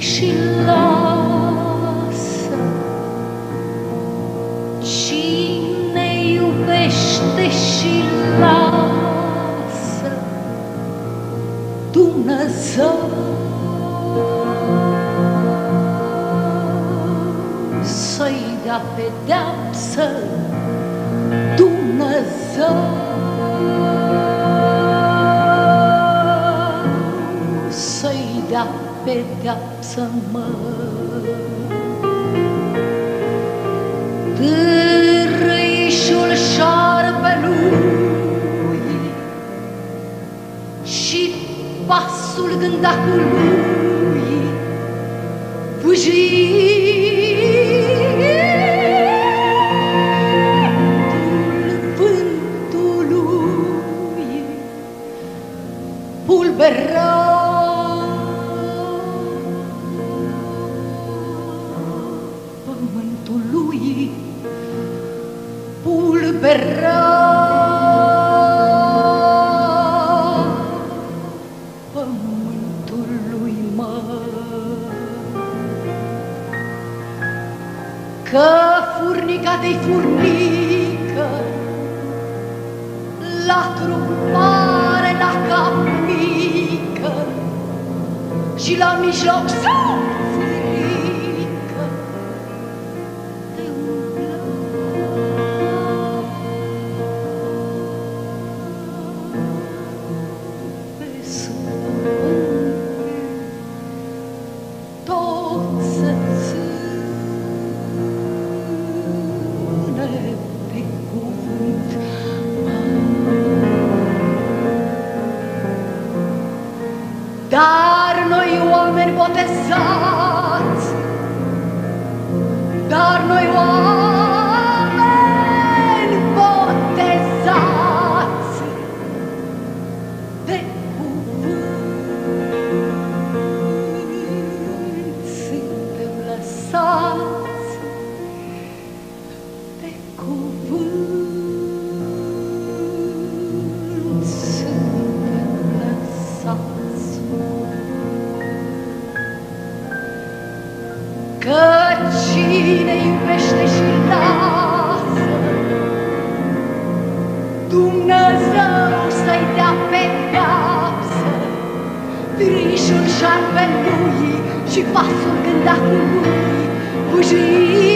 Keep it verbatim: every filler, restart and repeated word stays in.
și lasă. Cine iubește și lasă, Dumnezeu să-i dea pedeapsă, Dumnezeu să-i dea pedeapsă, mă. Târâișul șarpelui și pasul gândacului vântul vântului pulbera pământului, pulbera pământului, mă. Că furnica de-i furnică, la trup mare, la cap mică și la mijloc s-o furică de umblă. Pe săpământ tot se ține pe cuvânt. Dar noi oameni botezați, dar noi oameni botezați de cuvânt suntem lăsați, de cuvânt suntem lăsați. Că cine iubește și lasă, Dumnezeu să-i dea pedeapsă. Târâișul șarpelui și pasul gândacului, bujii